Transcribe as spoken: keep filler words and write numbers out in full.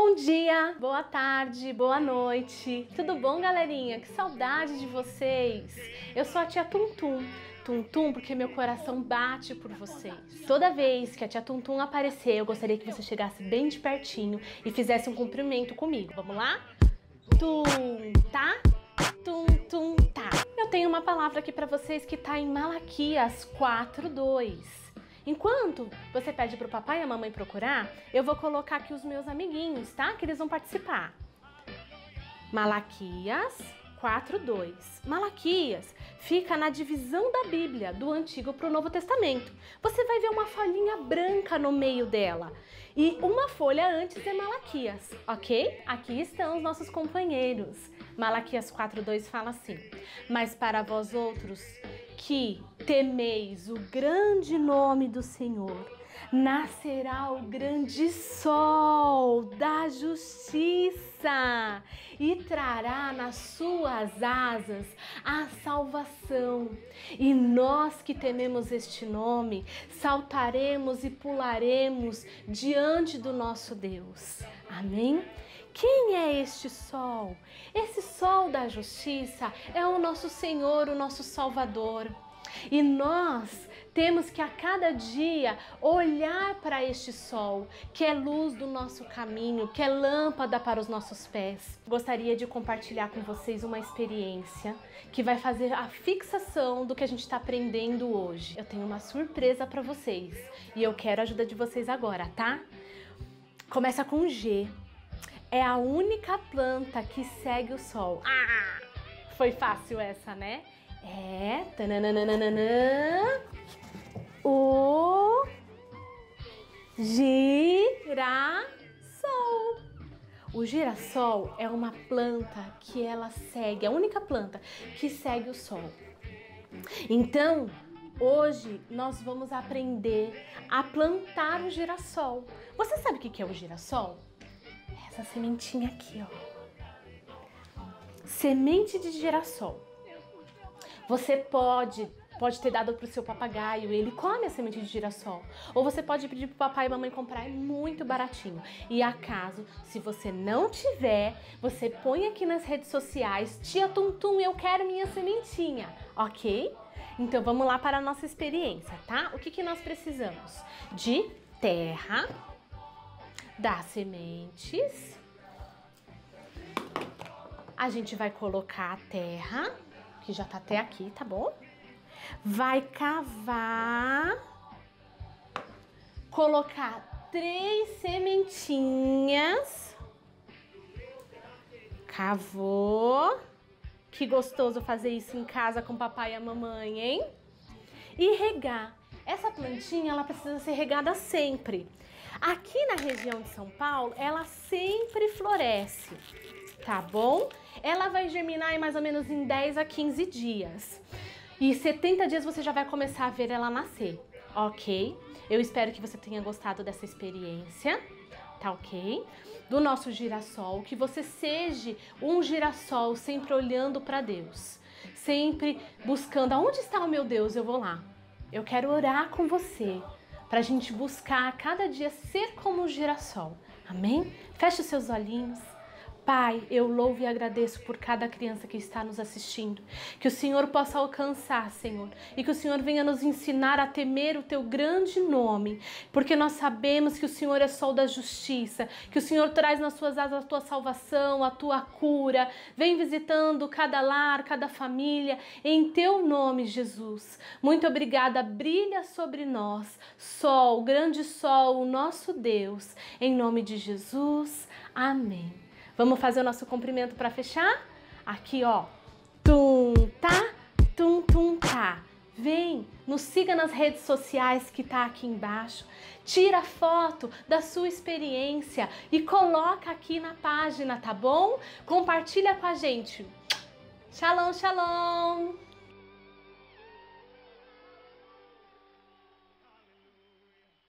Bom dia, boa tarde, boa noite. Tudo bom, galerinha? Que saudade de vocês. Eu sou a tia Tum Tum. Tum Tum porque meu coração bate por vocês. Toda vez que a tia Tum Tum aparecer, eu gostaria que você chegasse bem de pertinho e fizesse um cumprimento comigo. Vamos lá? Tum, tá? Tum, tum, tá. Eu tenho uma palavra aqui para vocês que tá em Malaquias quatro, dois. Enquanto você pede pro papai e a mamãe procurar, eu vou colocar aqui os meus amiguinhos, tá? Que eles vão participar. Malaquias quatro, dois. Malaquias fica na divisão da Bíblia, do Antigo para o Novo Testamento. Você vai ver uma folhinha branca no meio dela. E uma folha antes é Malaquias, ok? Aqui estão os nossos companheiros. Malaquias quatro, dois fala assim: mas para vós outros que temeis o grande nome do Senhor, nascerá o grande sol da justiça e trará nas suas asas a salvação. E nós que tememos este nome, saltaremos e pularemos diante do nosso Deus. Amém? Quem é este sol? Esse sol da justiça é o nosso Senhor, o nosso Salvador. E nós temos que a cada dia olhar para este sol, que é luz do nosso caminho, que é lâmpada para os nossos pés. Gostaria de compartilhar com vocês uma experiência que vai fazer a fixação do que a gente está aprendendo hoje. Eu tenho uma surpresa para vocês e eu quero a ajuda de vocês agora, tá? Começa com G. É a única planta que segue o sol. Ah! Foi fácil essa, né? É tananana, o girassol. O girassol é uma planta que ela segue, a única planta que segue o sol. Então, hoje nós vamos aprender a plantar o girassol. Você sabe o que é o girassol? Essa sementinha aqui, ó. Semente de girassol. Você pode, pode ter dado para o seu papagaio, ele come a semente de girassol. Ou você pode pedir para o papai e mamãe comprar, é muito baratinho. E acaso, se você não tiver, você põe aqui nas redes sociais: tia Tum Tum, eu quero minha sementinha, ok? Então vamos lá para a nossa experiência, tá? O que que nós precisamos? De terra, das sementes. A gente vai colocar a terra, que já tá até aqui, tá bom? Vai cavar, colocar três sementinhas. Cavou. Que gostoso fazer isso em casa com o papai e a mamãe, hein? E regar. Essa plantinha, ela precisa ser regada sempre. Aqui na região de São Paulo, ela sempre floresce, tá bom? Ela vai germinar em mais ou menos em dez a quinze dias. E setenta dias você já vai começar a ver ela nascer, ok? Eu espero que você tenha gostado dessa experiência, tá ok? Do nosso girassol, que você seja um girassol sempre olhando para Deus. Sempre buscando, aonde está o meu Deus? Eu vou lá. Eu quero orar com você, para a gente buscar a cada dia ser como um girassol. Amém? Feche os seus olhinhos. Pai, eu louvo e agradeço por cada criança que está nos assistindo. Que o Senhor possa alcançar, Senhor. E que o Senhor venha nos ensinar a temer o Teu grande nome. Porque nós sabemos que o Senhor é sol da justiça. Que o Senhor traz nas suas asas a Tua salvação, a Tua cura. Vem visitando cada lar, cada família. Em Teu nome, Jesus. Muito obrigada. Brilha sobre nós. Sol, grande sol, o nosso Deus. Em nome de Jesus. Amém. Vamos fazer o nosso cumprimento para fechar? Aqui, ó. Tum, tá, tum, tum, tá. Vem, nos siga nas redes sociais que tá aqui embaixo. Tira foto da sua experiência e coloca aqui na página, tá bom? Compartilha com a gente. Shalom, shalom!